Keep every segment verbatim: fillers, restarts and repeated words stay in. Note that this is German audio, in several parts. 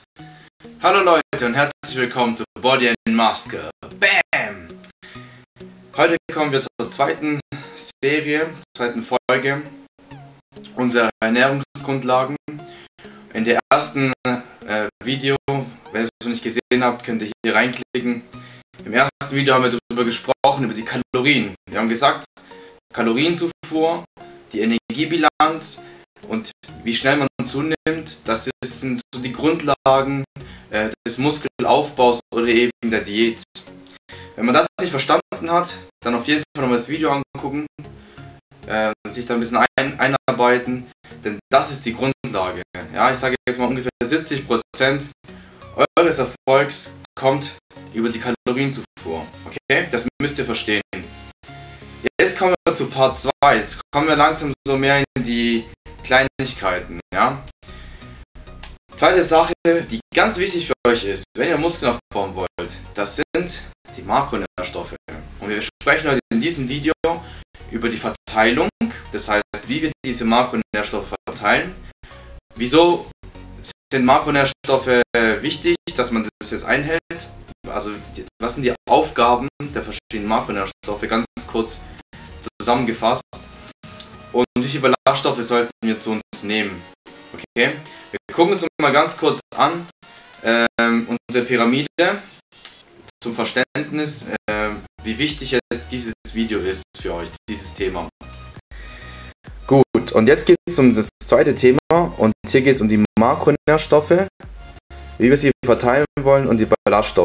Hallo Leute und herzlich willkommen zu Body and Muscle. Bam! Heute kommen wir zur zweiten Serie, zweiten Folge unserer Ernährungsgrundlagen. In der ersten äh, Video, wenn ihr es noch nicht gesehen habt, könnt ihr hier reinklicken. Im ersten Video haben wir darüber gesprochen, über die Kalorien. Wir haben gesagt, Kalorienzufuhr, die Energiebilanz und wie schnell man zunimmt, das sind so die Grundlagen äh, des Muskelaufbaus oder eben der Diät. Wenn man das nicht verstanden hat, dann auf jeden Fall nochmal das Video angucken äh, und sich da ein bisschen ein, einarbeiten, denn das ist die Grundlage. Ja, ich sage jetzt mal ungefähr siebzig Prozent eures Erfolgs kommt über die Kalorienzufuhr. Okay, das müsst ihr verstehen. Jetzt kommen wir zu Part zwei. Jetzt kommen wir langsam so mehr in die Kleinigkeiten. Ja? Zweite Sache, die ganz wichtig für euch ist, wenn ihr Muskeln aufbauen wollt, das sind die Makronährstoffe. Und wir sprechen heute in diesem Video über die Verteilung, das heißt, wie wir diese Makronährstoffe verteilen. Wieso sind Makronährstoffe wichtig, dass man das jetzt einhält? Also, was sind die Aufgaben der verschiedenen Makronährstoffe, ganz kurz zusammengefasst. Und wie viele Ballaststoffe sollten wir zu uns nehmen? Okay, wir gucken uns mal ganz kurz an ähm, unsere Pyramide zum Verständnis, äh, wie wichtig es dieses Video ist für euch, dieses Thema. Gut, und jetzt geht es um das zweite Thema und hier geht es um die Makronährstoffe, wie wir sie verteilen wollen und die Ballaststoffe.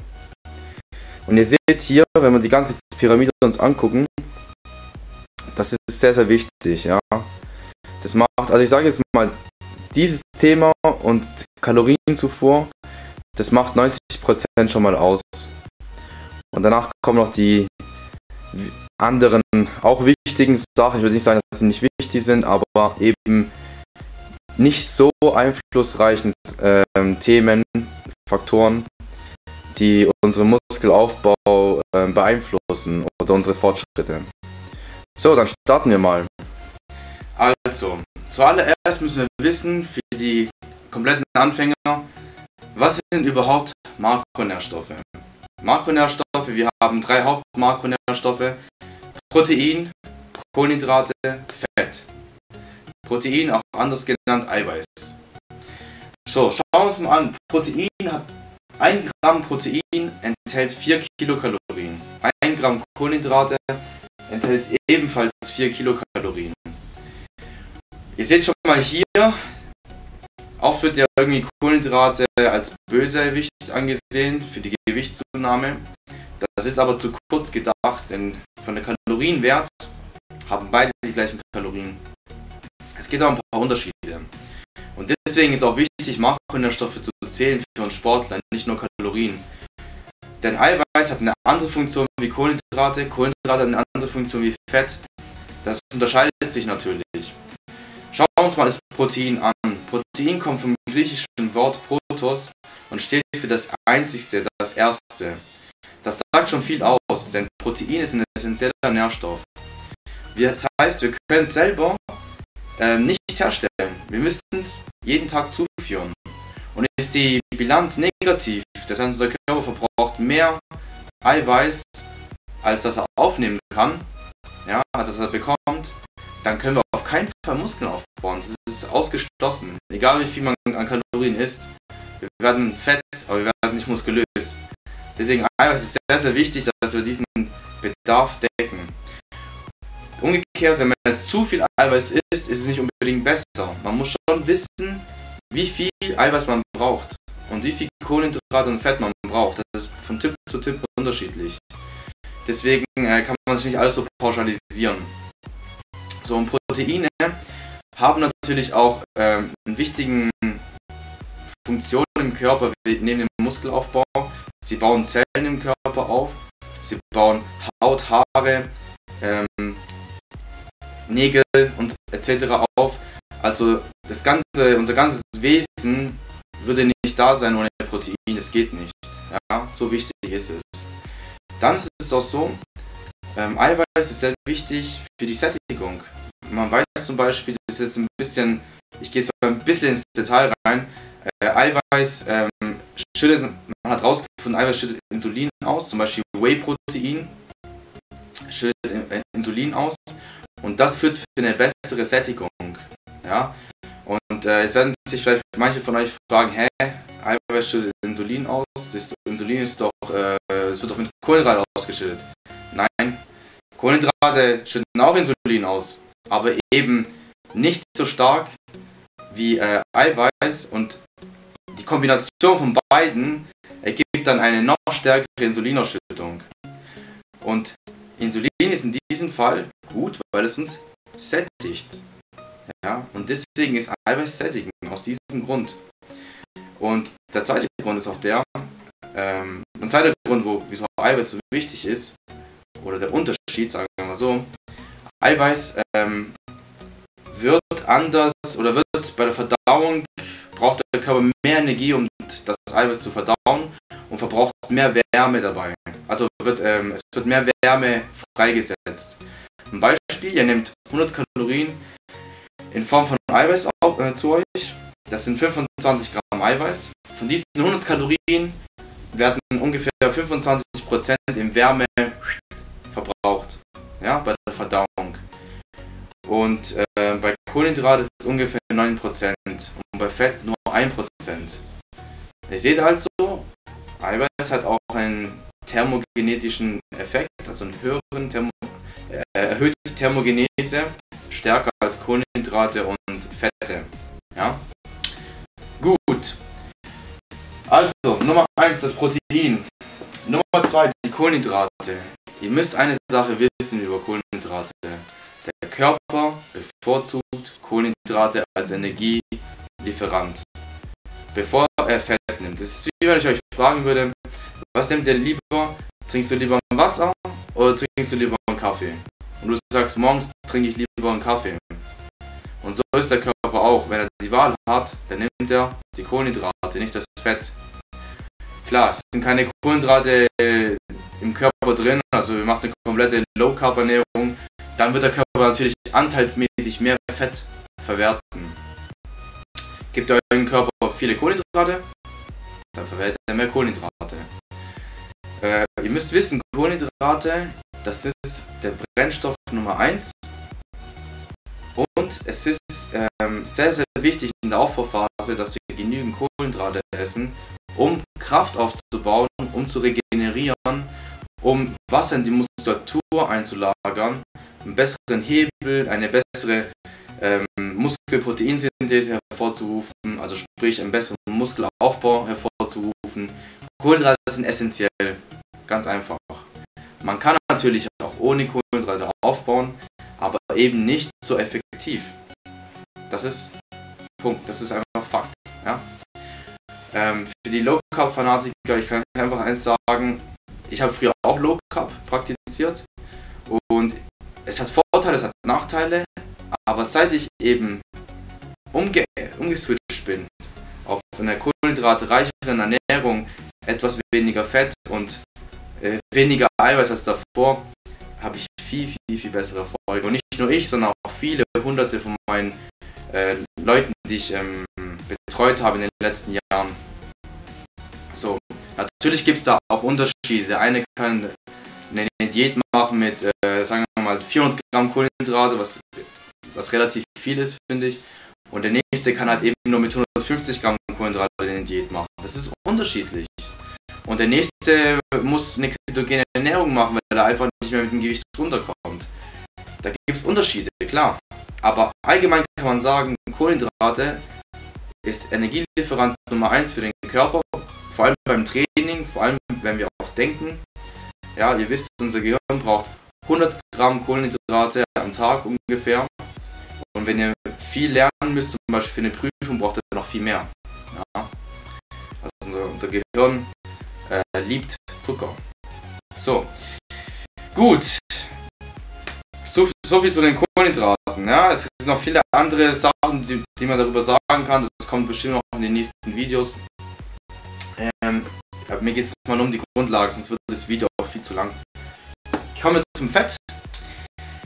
Und ihr seht hier, wenn wir die ganze Pyramide uns angucken, das ist sehr, sehr wichtig. Ja. Das macht, also ich sage jetzt mal, dieses Thema und Kalorienzufuhr, das macht neunzig Prozent schon mal aus. Und danach kommen noch die anderen, auch wichtigen Sachen. Ich würde nicht sagen, dass sie nicht wichtig sind, aber eben nicht so einflussreichen äh, Themen, Faktoren, die unseren Muskelaufbau äh, beeinflussen oder unsere Fortschritte. So, dann starten wir mal. Also, zuallererst müssen wir wissen, für die kompletten Anfänger, was sind überhaupt Makronährstoffe? Makronährstoffe, wir haben drei Hauptmakronährstoffe: Protein, Kohlenhydrate, Fett. Protein, auch anders genannt Eiweiß. So, schauen wir uns mal an. Protein hat ein Gramm Protein enthält vier Kilokalorien. ein Gramm Kohlenhydrate enthält ebenfalls vier Kilokalorien. Ihr seht schon mal hier, auch wird ja irgendwie Kohlenhydrate als Bösewicht angesehen für die Gewichtszunahme. Das ist aber zu kurz gedacht, denn von der Kalorienwert haben beide die gleichen Kalorien. Es gibt auch ein paar Unterschiede. Und deswegen ist auch wichtig, Makronährstoffe zu zählen für einen Sportler, nicht nur Kalorien. Denn Eiweiß hat eine andere Funktion wie Kohlenhydrate, Kohlenhydrate hat eine andere Funktion wie Fett. Das unterscheidet sich natürlich. Schauen wir uns mal das Protein an. Protein kommt vom griechischen Wort Protos und steht für das Einzigste, das Erste. Das sagt schon viel aus, denn Protein ist ein essentieller Nährstoff. Das heißt, wir können es selber äh, nicht herstellen. Wir müssen es jeden Tag zuführen. Und ist die Bilanz negativ, das heißt, unser Körper verbraucht mehr Eiweiß, als dass er aufnehmen kann, ja, als dass er bekommt, dann können wir auf keinen Fall Muskeln aufbauen. Das ist ausgeschlossen. Egal wie viel man an Kalorien isst, wir werden fett, aber wir werden nicht muskulös. Deswegen Eiweiß ist sehr, sehr wichtig, dass wir diesen Bedarf decken. Umgekehrt, wenn man jetzt zu viel Eiweiß isst, ist es nicht unbedingt besser. Man muss schon wissen, wie viel Eiweiß man braucht und wie viel Kohlenhydrate und Fett man braucht. Das ist von Tipp zu Tipp unterschiedlich. Deswegen äh, kann man sich nicht alles so pauschalisieren. So, und Proteine haben natürlich auch äh, eine wichtige Funktion im Körper neben dem Muskelaufbau. Sie bauen Zellen im Körper auf, sie bauen Haut, Haare, ähm, Nägel und et cetera auf. Also das ganze, unser ganzes Wesen würde nicht da sein ohne Protein, es geht nicht. Ja, so wichtig ist es. Dann ist es auch so, ähm, Eiweiß ist sehr wichtig für die Sättigung. Man weiß zum Beispiel, das ist ein bisschen, ich gehe jetzt ein bisschen ins Detail rein, Äh, Eiweiß ähm, schüttet, man hat rausgefunden, Eiweiß schüttet Insulin aus, zum Beispiel Whey-Protein schüttet Insulin aus und das führt für eine bessere Sättigung. Ja? Und äh, jetzt werden sich vielleicht manche von euch fragen, hä, Eiweiß schüttet Insulin aus, das Insulin ist doch, äh, es wird doch mit Kohlenhydraten ausgeschüttet. Nein, Kohlenhydrate schütten auch Insulin aus, aber eben nicht so stark wie äh, Eiweiß, und die Kombination von beiden ergibt dann eine noch stärkere Insulinausschüttung. Und Insulin ist in diesem Fall gut, weil es uns sättigt. Ja? Und deswegen ist Eiweiß sättigend, aus diesem Grund. Und der zweite Grund ist auch der, ähm, ein zweiter Grund, wo, wieso Eiweiß so wichtig ist, oder der Unterschied, sagen wir mal so, Eiweiß ähm, wird anders, oder wird bei der Verdauung, braucht der Körper mehr Energie, um das Eiweiß zu verdauen, und verbraucht mehr Wärme dabei. Also wird, ähm, es wird mehr Wärme freigesetzt. Ein Beispiel, ihr nehmt hundert Kalorien in Form von Eiweiß auf, äh, zu euch. Das sind fünfundzwanzig Gramm Eiweiß. Von diesen hundert Kalorien werden ungefähr fünfundzwanzig Prozent in Wärme verbraucht, ja, bei der Verdauung. Und äh, bei Kohlenhydraten ist es ungefähr neun Prozent und bei Fett nur ein Prozent. Ihr seht also, Eiweiß hat auch einen thermogenetischen Effekt, also einen höheren Thermo, äh, erhöhte Thermogenese, stärker als Kohlenhydrate und Fette. Ja? Gut. Also, Nummer eins, das Protein. Nummer zwei, die Kohlenhydrate. Ihr müsst eine Sache wissen über Kohlenhydrate. Der Körper bevorzugt Kohlenhydrate als Energielieferant, bevor er Fett nimmt. Das ist wie wenn ich euch fragen würde, was nehmt ihr lieber? Trinkst du lieber ein Wasser oder trinkst du lieber einen Kaffee? Und du sagst, morgens trinke ich lieber einen Kaffee. Und so ist der Körper auch. Wenn er die Wahl hat, dann nimmt er die Kohlenhydrate, nicht das Fett. Klar, es sind keine Kohlenhydrate im Körper drin, also wir machen eine komplette Low-Carb-Ernährung, dann wird der Körper natürlich anteilsmäßig mehr Fett verwerten. Gibt euren Körper viele Kohlenhydrate, dann verwertet er mehr Kohlenhydrate. Äh, ihr müsst wissen, Kohlenhydrate, das ist der Brennstoff Nummer eins. Und es ist ähm, sehr, sehr wichtig in der Aufbauphase, dass wir genügend Kohlenhydrate essen, um Kraft aufzubauen, um zu regenerieren, um Wasser in die Muskulatur einzulagern, einen besseren Hebel, eine bessere ähm, Muskelproteinsynthese hervorzurufen, also sprich einen besseren Muskelaufbau hervorzurufen. Kohlenhydrate sind essentiell, ganz einfach. Man kann natürlich auch ohne Kohlenhydrate aufbauen, aber eben nicht so effektiv. Das ist Punkt, das ist einfach Fakt. Ja? Ähm, für die Low Carb Fanatiker, ich kann einfach eins sagen, ich habe früher auch Low Carb praktiziert und es hat Vorteile, es hat Nachteile, aber seit ich eben umge umgeswitcht bin auf eine kohlenhydratreicheren Ernährung, etwas weniger Fett und äh, weniger Eiweiß als davor, habe ich viel, viel, viel bessere Erfolge. Und nicht nur ich, sondern auch viele hunderte von meinen äh, Leuten, die ich ähm, betreut habe in den letzten Jahren. So, natürlich gibt es da auch Unterschiede. Der eine kann eine Diät machen mit, äh, sagen wir mal, vierhundert Gramm Kohlenhydrate, was, was relativ viel ist, finde ich. Und der nächste kann halt eben nur mit hundertfünfzig Gramm Kohlenhydrate eine Diät machen. Das ist unterschiedlich. Und der nächste muss eine ketogene Ernährung machen, weil er einfach nicht mehr mit dem Gewicht runterkommt. Da gibt es Unterschiede, klar. Aber allgemein kann man sagen, Kohlenhydrate ist Energielieferant Nummer eins für den Körper. Vor allem beim Training, vor allem wenn wir auch denken. Ja, ihr wisst, unser Gehirn braucht hundert Gramm Kohlenhydrate am Tag ungefähr. Und wenn ihr viel lernen müsst, zum Beispiel für eine Prüfung, braucht ihr noch viel mehr. Ja. Also unser, unser Gehirn äh, liebt Zucker. So, gut. So, so viel zu den Kohlenhydraten. Ja. Es gibt noch viele andere Sachen, die, die man darüber sagen kann. Das kommt bestimmt noch in den nächsten Videos. Ähm, mir geht es mal nur um die Grundlage, sonst wird das Video auch viel zu lang. Ich komme jetzt zum Fett.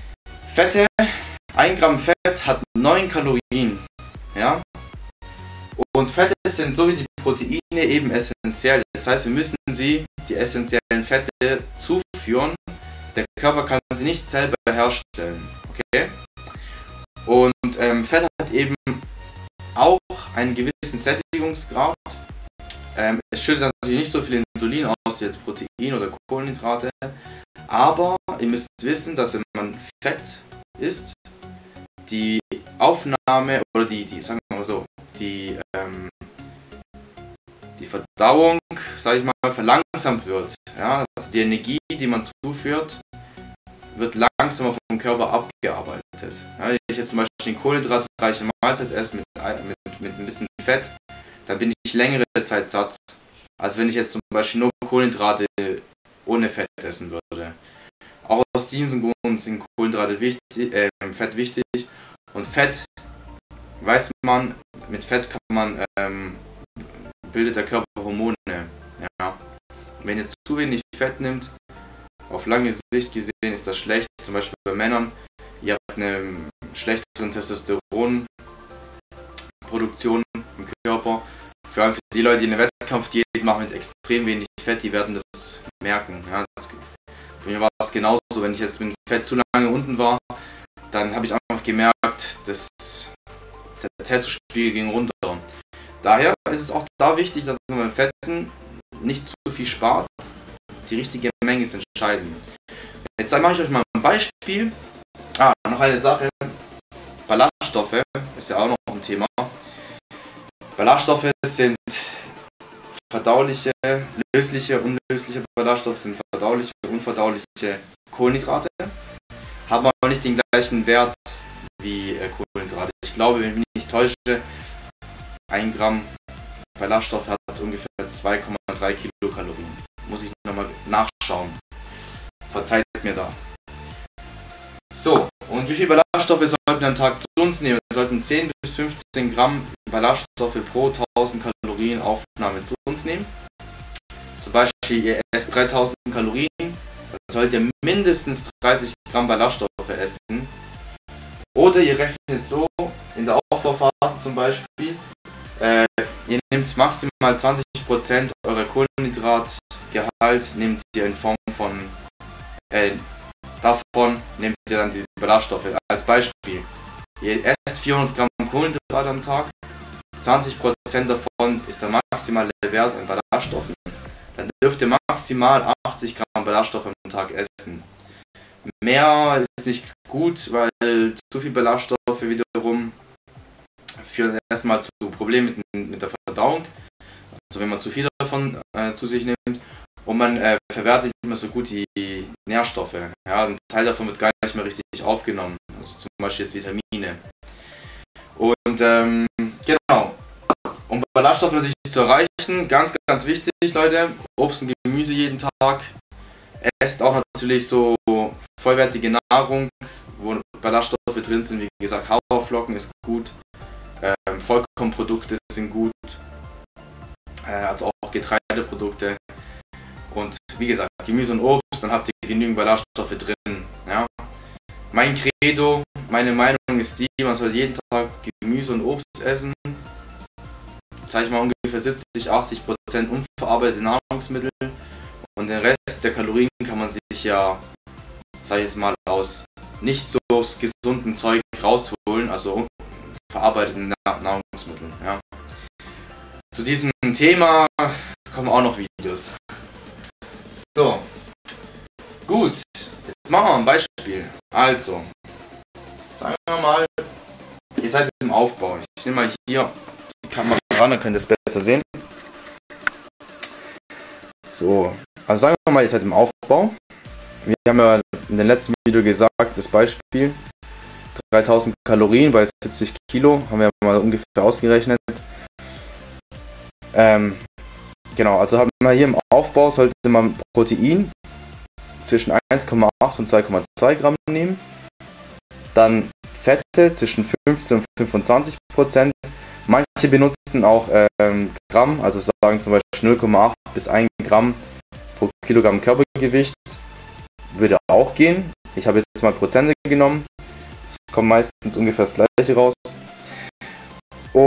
Fette, ein Gramm Fett hat neun Kalorien. Ja? Und Fette sind so wie die Proteine eben essentiell. Das heißt, wir müssen sie, die essentiellen Fette, zuführen. Der Körper kann sie nicht selber herstellen. Okay? Und ähm, Fett hat eben auch einen gewissen Sättigungsgrad. Ähm, es schüttet natürlich nicht so viel Insulin aus wie jetzt Protein oder Kohlenhydrate. Aber ihr müsst wissen, dass wenn man Fett isst, die Aufnahme oder die, die sagen wir mal so, die, ähm, die Verdauung, sage ich mal, verlangsamt wird. Ja? Also die Energie, die man zuführt, wird langsamer vom Körper abgearbeitet. Ja, wenn ich jetzt zum Beispiel eine kohlenhydratreiche Mahlzeit esse mit, mit, mit ein bisschen Fett, dann bin ich längere Zeit satt, als wenn ich jetzt zum Beispiel nur Kohlenhydrate ohne Fett essen würde. Auch aus diesem Grund sind Kohlenhydrate wichtig, äh, Fett wichtig. Und Fett, weiß man, mit Fett kann man, ähm, bildet der Körper Hormone. Ja. Wenn ihr zu wenig Fett nimmt, auf lange Sicht gesehen ist das schlecht. Zum Beispiel bei Männern, ihr habt eine schlechtere Testosteronproduktion im Körper. Vor allem für die Leute, die eine Wettkampfdiät machen mit extrem wenig Fett, die werden das merken. Ja, das, für mich war es genauso, wenn ich jetzt mit Fett zu lange unten war, dann habe ich einfach gemerkt, dass der Testosteronspiegel ging runter. Daher ist es auch da wichtig, dass man beim Fetten nicht zu viel spart. Die richtige Menge ist entscheidend. Jetzt mache ich euch mal ein Beispiel. Ah, noch eine Sache. Ballaststoffe ist ja auch noch ein Thema. Ballaststoffe sind verdauliche, lösliche, unlösliche Ballaststoffe, sind verdauliche, unverdauliche Kohlenhydrate. Haben aber nicht den gleichen Wert wie Kohlenhydrate. Ich glaube, wenn ich mich nicht täusche, ein Gramm Ballaststoff hat ungefähr zwei Komma drei Kilokalorien. Muss ich nochmal nachschauen. Verzeiht mir da. So, und wie viel Ballaststoffe sollten wir am Tag zu uns nehmen? Wir sollten zehn bis fünfzehn Gramm Ballaststoffe pro tausend Kalorien Aufnahme zu uns nehmen. Zum Beispiel, ihr esst dreitausend Kalorien, dann solltet ihr mindestens dreißig Gramm Ballaststoffe essen. Oder ihr rechnet so, in der Aufbauphase zum Beispiel, äh, ihr nehmt maximal zwanzig Prozent eurer Kohlenhydratgehalt, nehmt ihr in Form von, äh, davon nehmt ihr dann die Ballaststoffe. Als Beispiel, ihr esst vierhundert Gramm Kohlenhydrate am Tag, zwanzig Prozent davon ist der maximale Wert an Ballaststoffen, dann dürft ihr maximal achtzig Gramm Ballaststoffe am Tag essen. Mehr ist nicht gut, weil zu viel Ballaststoffe wiederum führen erstmal zu Problemen mit, mit der Verdauung, also wenn man zu viel davon äh, zu sich nimmt, und man äh, verwertet nicht mehr so gut die Nährstoffe. Ja, ein Teil davon wird gar nicht mehr richtig aufgenommen, also zum Beispiel jetzt Vitamine. Und ähm, genau, um Ballaststoffe natürlich zu erreichen, ganz, ganz wichtig, Leute, Obst und Gemüse jeden Tag. Esst auch natürlich so vollwertige Nahrung, wo Ballaststoffe drin sind, wie gesagt, Haferflocken ist gut, ähm, Vollkornprodukte sind gut, äh, also auch Getreideprodukte. Und wie gesagt, Gemüse und Obst, dann habt ihr genügend Ballaststoffe drin. Ja. Mein Credo, meine Meinung ist die, man soll jeden Tag Gemüse und Obst essen. Sag ich mal ungefähr siebzig bis achtzig Prozent unverarbeitete Nahrungsmittel. Und den Rest der Kalorien kann man sich ja, sag ich jetzt mal, aus nicht so gesunden Zeug rausholen, also verarbeiteten Nahrungsmitteln. Ja. Zu diesem Thema kommen auch noch Videos. So, gut, jetzt machen wir ein Beispiel. Also, sagen wir mal, ihr seid im Aufbau. Ich nehme mal hier die Kamera ran, dann könnt ihr es besser sehen. So, also sagen wir mal, ihr seid im Aufbau. Wir haben ja in dem letzten Video gesagt, das Beispiel, dreitausend Kalorien bei siebzig Kilo, haben wir mal ungefähr ausgerechnet. Ähm, Genau, also haben wir hier im Aufbau, sollte man Protein zwischen eins Komma acht und zwei Komma zwei Gramm nehmen. Dann Fette zwischen fünfzehn und fünfundzwanzig Prozent. Manche benutzen auch ähm, Gramm, also sagen zum Beispiel null Komma acht bis ein Gramm pro Kilogramm Körpergewicht. Würde auch gehen. Ich habe jetzt mal Prozente genommen. Es kommt meistens ungefähr das gleiche raus. Und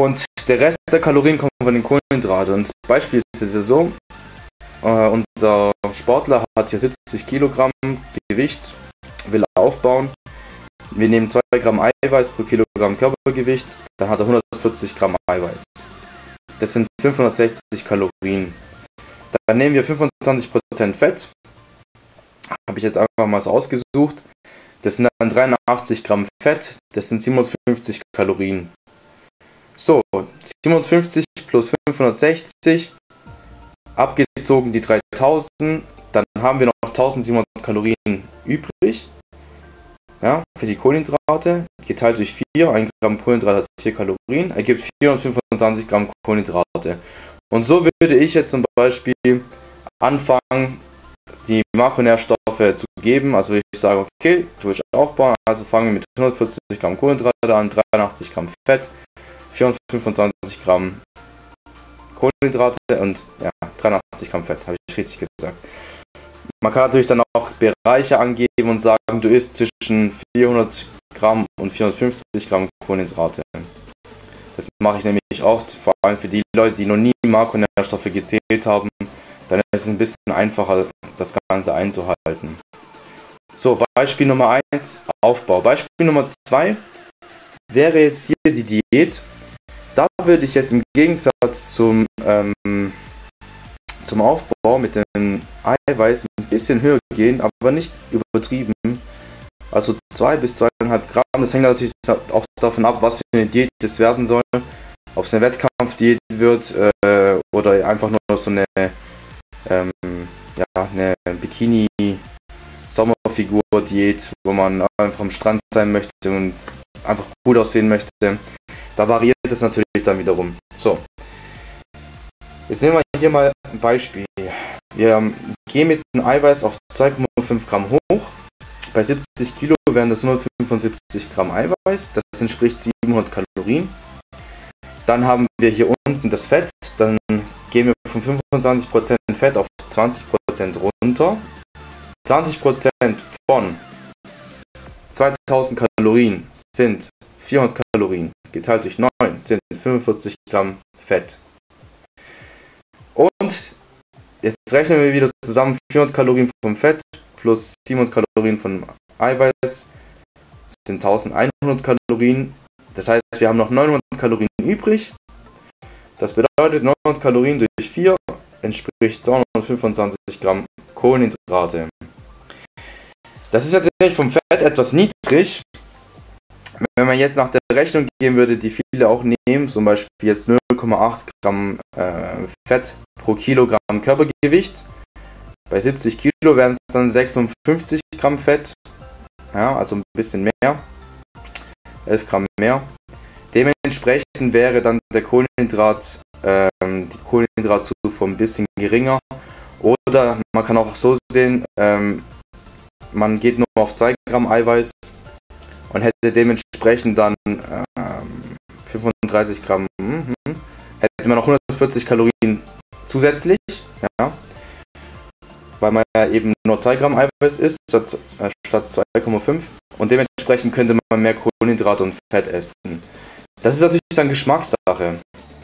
der Rest der Kalorien kommt von den Kohlenhydraten. Und das Beispiel ist es so, äh, unser Sportler hat hier siebzig Kilogramm Gewicht, will aufbauen. Wir nehmen zwei Gramm Eiweiß pro Kilogramm Körpergewicht, dann hat er hundertvierzig Gramm Eiweiß. Das sind fünfhundertsechzig Kalorien. Dann nehmen wir fünfundzwanzig Prozent Fett, habe ich jetzt einfach mal so ausgesucht. Das sind dann dreiundachtzig Gramm Fett, das sind siebenhundertfünfzig Kalorien. So, siebenhundertfünfzig plus fünfhundertsechzig, abgezogen die dreitausend, dann haben wir noch eintausendsiebenhundert Kalorien übrig. Ja, für die Kohlenhydrate, geteilt durch vier, ein Gramm Kohlenhydrat hat vier Kalorien, ergibt vierhundertfünfundzwanzig Gramm Kohlenhydrate. Und so würde ich jetzt zum Beispiel anfangen, die Makronährstoffe zu geben. Also würde ich sagen, okay, du willst aufbauen, also fangen wir mit hundertvierzig Gramm Kohlenhydrate an, dreiundachtzig Gramm Fett, vierhundertfünfundzwanzig Gramm Kohlenhydrate und ja, dreiundachtzig Gramm Fett, habe ich richtig gesagt. Man kann natürlich dann auch Bereiche angeben und sagen, du isst zwischen vierhundert Gramm und vierhundertfünfzig Gramm Kohlenhydrate. Das mache ich nämlich auch, vor allem für die Leute, die noch nie Makronährstoffe gezählt haben. Dann ist es ein bisschen einfacher, das Ganze einzuhalten. So, Beispiel Nummer eins, Aufbau. Beispiel Nummer zwei wäre jetzt hier die Diät. Da würde ich jetzt im Gegensatz zum, ähm, zum Aufbau mit dem Eiweiß ein bisschen höher gehen, aber nicht übertrieben. Also zwei bis zwei Komma fünf Gramm. Das hängt natürlich auch davon ab, was für eine Diät das werden soll. Ob es eine Wettkampfdiät wird äh, oder einfach nur so eine, ähm, ja, eine Bikini-Sommerfigur-Diät, wo man einfach am Strand sein möchte und einfach gut aussehen möchte. Da variiert es natürlich dann wiederum. So, jetzt nehmen wir hier mal ein Beispiel. Wir gehen mit dem Eiweiß auf zwei Komma fünf Gramm hoch. Bei siebzig Kilo wären das hundertfünfundsiebzig Gramm Eiweiß. Das entspricht siebenhundert Kalorien. Dann haben wir hier unten das Fett. Dann gehen wir von fünfundzwanzig Prozent Fett auf zwanzig Prozent runter. zwanzig Prozent von zweitausend Kalorien sind vierhundert Kalorien. Geteilt durch neun sind fünfundvierzig Gramm Fett. Und jetzt rechnen wir wieder zusammen vierhundert Kalorien vom Fett plus siebenhundert Kalorien von Eiweiß sind eintausendeinhundert Kalorien. Das heißt, wir haben noch neunhundert Kalorien übrig. Das bedeutet, neunhundert Kalorien durch vier entspricht zweihundertfünfundzwanzig Gramm Kohlenhydrate. Das ist jetzt vom Fett etwas niedrig. Wenn man jetzt nach der Rechnung gehen würde, die viele auch nehmen, zum Beispiel jetzt null Komma acht Gramm äh, Fett pro Kilogramm Körpergewicht. Bei siebzig Kilo wären es dann sechsundfünfzig Gramm Fett, ja, also ein bisschen mehr, elf Gramm mehr. Dementsprechend wäre dann der Kohlenhydrat, ähm, die Kohlenhydratzufuhr ein bisschen geringer. Oder man kann auch so sehen, ähm, man geht nur auf zwei Gramm Eiweiß und hätte dementsprechend dann ähm, fünfunddreißig Gramm, mm, hätte man noch hundertvierzig Kalorien zusätzlich, ja, weil man ja eben nur zwei Gramm Eiweiß isst, statt, äh, statt zwei Komma fünf, und dementsprechend könnte man mehr Kohlenhydrate und Fett essen. Das ist natürlich dann Geschmackssache.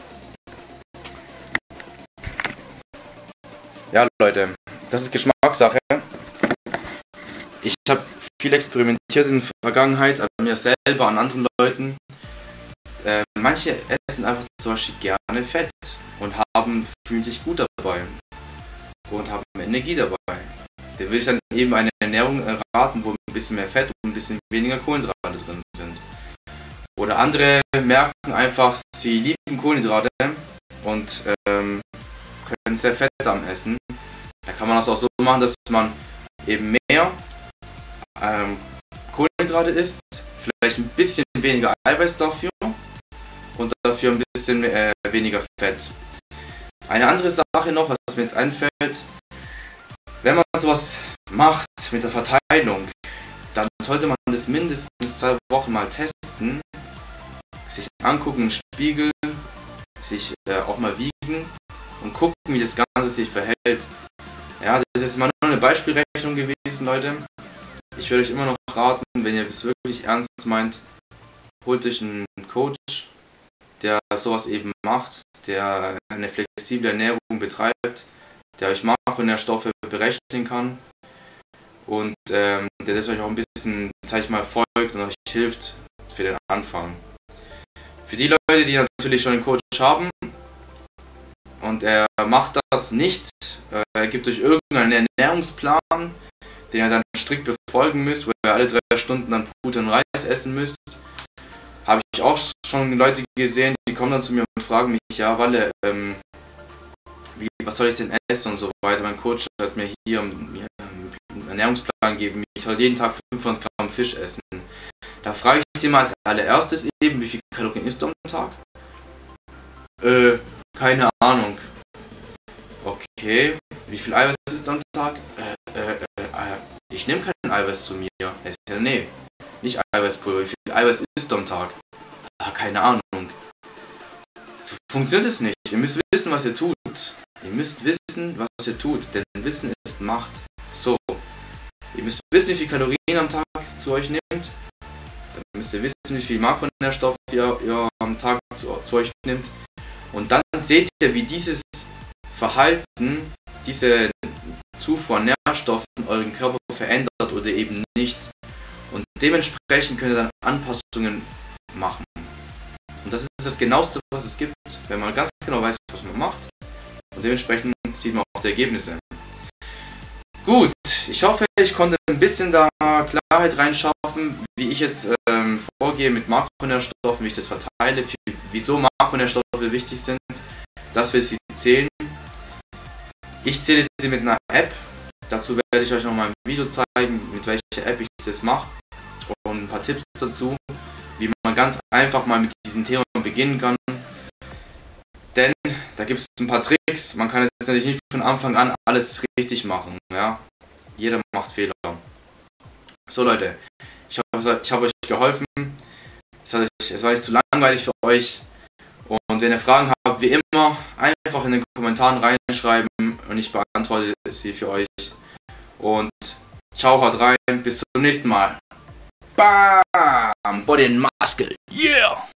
Ja, Leute, das ist Geschmackssache. Ich habe viel experimentiert in der Vergangenheit, an mir selber, an anderen Leuten. Äh, manche essen einfach zum Beispiel gerne Fett und haben, fühlen sich gut dabei und haben Energie dabei. Da würde ich dann eben eine Ernährung raten, wo ein bisschen mehr Fett und ein bisschen weniger Kohlenhydrate drin sind. Oder andere merken einfach, sie lieben Kohlenhydrate und ähm, können sehr fett am Essen. Da kann man das auch so machen, dass man eben mehr ähm, Kohlenhydrate isst, vielleicht ein bisschen weniger Eiweiß dafür und dafür ein bisschen äh, weniger Fett. Eine andere Sache noch, was mir jetzt einfällt, wenn man sowas macht mit der Verteilung, dann sollte man das mindestens zwei Wochen mal testen, sich angucken im Spiegel, sich äh, auch mal wiegen und gucken, wie das Ganze sich verhält. Ja, das ist mal nur eine Beispielrechnung gewesen, Leute. Ich würde euch immer noch raten, wenn ihr es wirklich ernst meint, holt euch einen Coach, der sowas eben macht, der eine flexible Ernährung betreibt, der euch Makronährstoffe berechnen kann und ähm, der das euch auch ein bisschen, sag ich mal, folgt und euch hilft für den Anfang. Für die Leute, die natürlich schon einen Coach haben und er macht das nicht, äh, er gibt euch irgendeinen Ernährungsplan, den ihr dann strikt befolgen müsst, wo ihr alle drei Stunden dann Pute und Reis essen müsst, habe ich auch schon Leute gesehen, die kommen dann zu mir und fragen mich, ja Walle, ähm, wie, was soll ich denn essen und so weiter. Mein Coach hat mir hier einen Ernährungsplan gegeben, ich soll jeden Tag fünfhundert Gramm Fisch essen. Da frage ich dich mal als allererstes eben, wie viel Kalorien isst du am Tag? Äh, keine Ahnung. Okay, wie viel Eiweiß isst du am Tag? Äh, äh, äh, ich nehme kein Eiweiß zu mir. Ich sage, nee, nicht Eiweißpulver. Wie viel Eiweiß isst du am Tag? Ah, keine Ahnung. So funktioniert es nicht. Ihr müsst wissen, was ihr tut. Ihr müsst wissen, was ihr tut, denn Wissen ist Macht. So, ihr müsst wissen, wie viel Kalorien am Tag zu euch nehmt. Dann müsst ihr wissen, wie viel Makronährstoffe ihr, ihr am Tag zu, zu euch nimmt. Und dann seht ihr, wie dieses Verhalten, diese Zufuhr an Nährstoffen euren Körper verändert oder eben nicht. Und dementsprechend könnt ihr dann Anpassungen machen. Und das ist das Genaueste, was es gibt, wenn man ganz genau weiß, was man macht. Und dementsprechend sieht man auch die Ergebnisse. Gut, ich hoffe, ich konnte ein bisschen da Klarheit reinschaffen, wie ich es ähm, vorgehe mit Makronährstoffen, wie ich das verteile, wieso Makronährstoffe wichtig sind, dass wir sie zählen. Ich zähle sie mit einer App. Dazu werde ich euch noch mal ein Video zeigen, mit welcher App ich das mache und ein paar Tipps dazu, wie man ganz einfach mal mit diesem Thema beginnen kann. Denn da gibt es ein paar Tricks. Man kann jetzt natürlich nicht von Anfang an alles richtig machen. Ja? Jeder macht Fehler. So Leute, ich hoffe, ich habe euch geholfen. Es, hat euch, es war nicht zu langweilig für euch. Und wenn ihr Fragen habt, wie immer, einfach in den Kommentaren reinschreiben und ich beantworte sie für euch. Und ciao, haut rein, bis zum nächsten Mal. Bam! Body and Muscle. Yeah!